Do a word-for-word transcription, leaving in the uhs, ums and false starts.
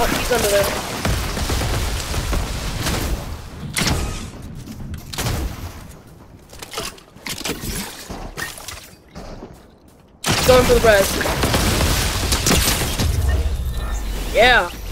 Oh, he's under there. Going for the res. Yeah.